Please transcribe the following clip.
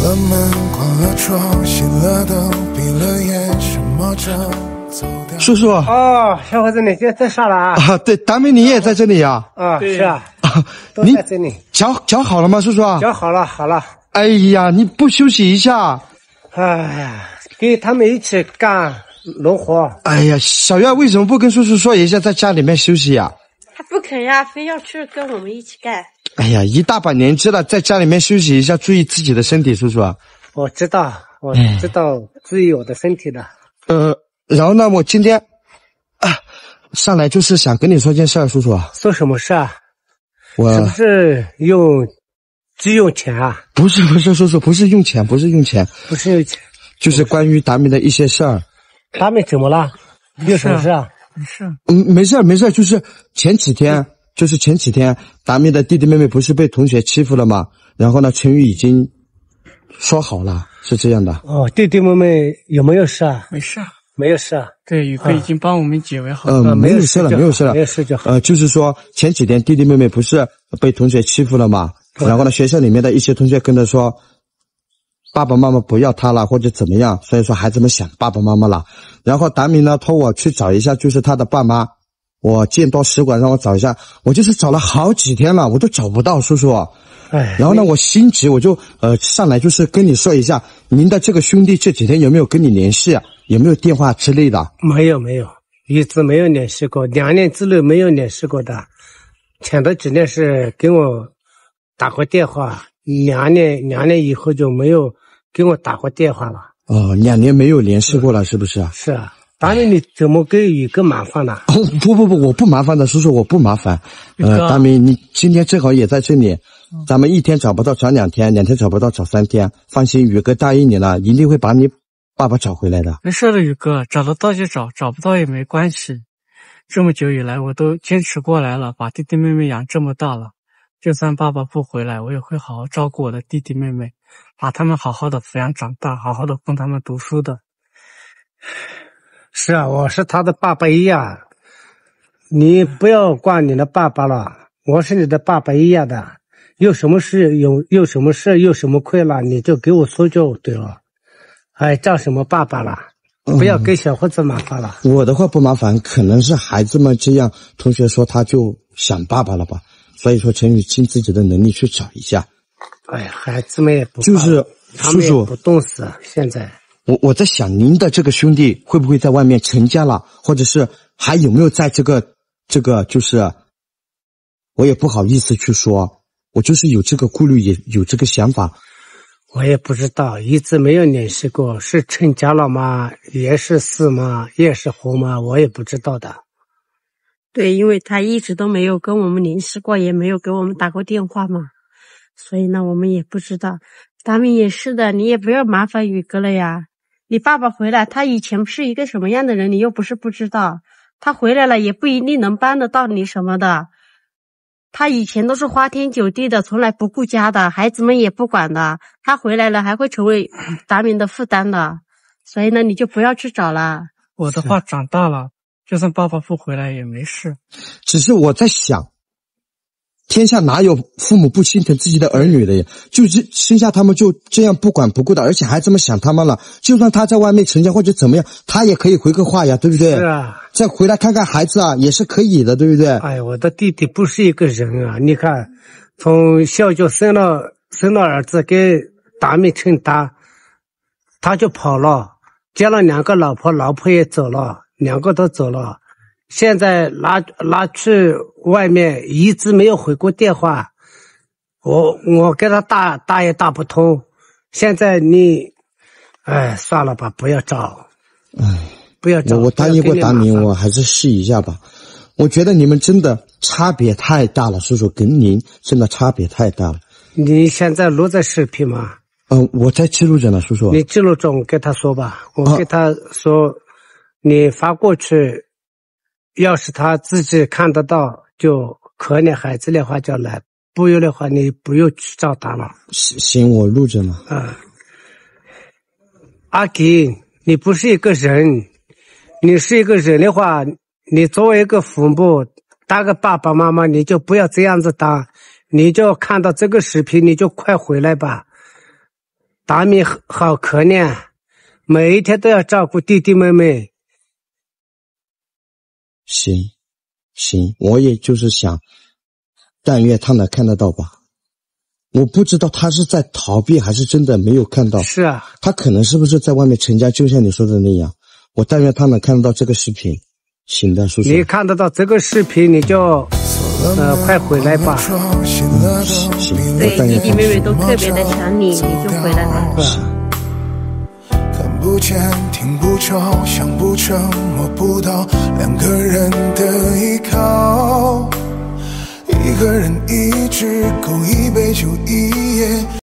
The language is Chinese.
了门，关了窗，熄了灯，闭了眼，什么症走掉。 叔叔哦，小伙子，你在上了啊？ 啊，对，达美你也在这里呀？ 啊，是啊，都你在这里。 脚好了吗，叔叔？ 脚好了，好了。 哎呀，你不休息一下？ 哎呀，跟他们一起干农活。 哎呀，小月为什么不跟叔叔说一下，在家里面休息呀？ 他不肯呀，非要去跟我们一起干。 哎呀，一大把年纪了，在家里面休息一下，注意自己的身体，叔叔。 我知道注意我的身体的。 然后呢，我今天上来就是想跟你说件事儿，叔叔。 说什么事啊？ 我是不是急用钱啊？ 不是叔叔，不是用钱， 不是用钱， 就是关于达米的一些事儿。 达米怎么了？有什么事啊？ 没事，就是前几天，达米的弟弟妹妹不是被同学欺负了吗？然后呢，陈宇已经说好了，是这样的。 哦，弟弟妹妹有没有事啊？ 没事啊。对，宇哥已经帮我们解围好了。 没有事了。 没有事就好。 就是说前几天弟弟妹妹不是被同学欺负了吗？然后呢，学校里面的一些同学跟他说，爸爸妈妈不要他了，或者怎么样，所以说孩子们想爸爸妈妈了。然后达明呢托我去找一下，就是他的爸妈，我见多识广，让我找一下。我就是找了好几天了，我都找不到叔叔。然后呢，我心急，我就上来就是跟你说一下，您的这个兄弟这几天有没有跟你联系啊？有没有电话之类的？ 没有，一直没有联系过，2年之内没有联系过的。前头几年是给我打过电话，2年以后就没有给我打过电话了。 哦，2年没有联系过了，是不是啊？ 是啊。当然，你怎么给宇哥麻烦了？ 不，我不麻烦的，叔叔，我不麻烦。大明，你今天正好也在这里，咱们1天找不到找2天，2天找不到找3天。放心，宇哥答应你了，一定会把你爸爸找回来的。 没事的，宇哥，找得到就找，找不到也没关系。这么久以来，我都坚持过来了，把弟弟妹妹养这么大了，就算爸爸不回来，我也会好好照顾我的弟弟妹妹，把他们好好的抚养长大，好好的供他们读书的。 是啊，我是他的爸爸一样，你不要管你的爸爸了，我是你的爸爸一样的，有什么事有什么困难你就给我说就对了，叫什么爸爸了，不要给小伙子麻烦了。 我的话不麻烦，可能是孩子们这样，同学说他就想爸爸了吧，所以说陈宇尽自己的能力去找一下。 孩子们也不就是他们也不懂事，现在。 我在想，您的这个兄弟会不会在外面成家了，或者是还有没有在这个就是，我也不好意思去说，我就是有这个顾虑，也有这个想法。 我也不知道，一直没有联系过，是成家了吗？也是死吗？也是活吗？我也不知道的。 对，因为他一直都没有跟我们联系过，也没有给我们打过电话嘛，所以呢，我们也不知道。达明也是的，你也不要麻烦宇哥了呀。你爸爸回来，他以前是一个什么样的人，你又不是不知道。他回来了也不一定能帮得到你什么的。他以前都是花天酒地的，从来不顾家的，孩子们也不管的。他回来了还会成为达明的负担的，所以呢，你就不要去找了。 我的话长大了，就算爸爸不回来也没事。 只是我在想，天下哪有父母不心疼自己的儿女的呀？就是生下他们就这样不管不顾的，而且孩子们想他们了，就算他在外面成家或者怎么样，他也可以回个话呀，对不对？ 是啊， 再回来看看孩子啊，也是可以的，对不对？ 我的弟弟不是一个人啊！你看，从小就生了儿子给达米称大，他就跑了，结了2个老婆，老婆也走了，2个都走了。现在拿去外面，一直没有回过电话，我给他打也打不通。现在你，算了吧，不要找，不要找。 我答应过达明，我还是试一下吧。我觉得你们真的差别太大了，叔叔跟您真的差别太大了。 你现在录在视频吗？ 我在记录着呢，叔叔。 你记录着，我跟他说吧，我跟他说，你发过去。要是他自己看得到，就可怜孩子的话就来，不有的话你不用去找他了。 行，我录着呢。 阿吉，你不是一个人，你是一个人的话，你作为一个父母，当个爸爸妈妈，你就不要这样子当，你就看到这个视频，你就快回来吧。 大明好可怜，每一天都要照顾弟弟妹妹。 行，我也就是想，但愿他能看得到吧。我不知道他是在逃避还是真的没有看到。 是啊， 他可能是不是在外面成家，就像你说的那样。我但愿他能看得到这个视频。行的，叔叔。 你看得到这个视频，你就快回来吧。 行， 对，弟弟妹妹都特别的想你，你就回来吧。 看不见，听不着，想不成，摸不到，两个人的依靠，一个人一只狗，一杯酒，一夜。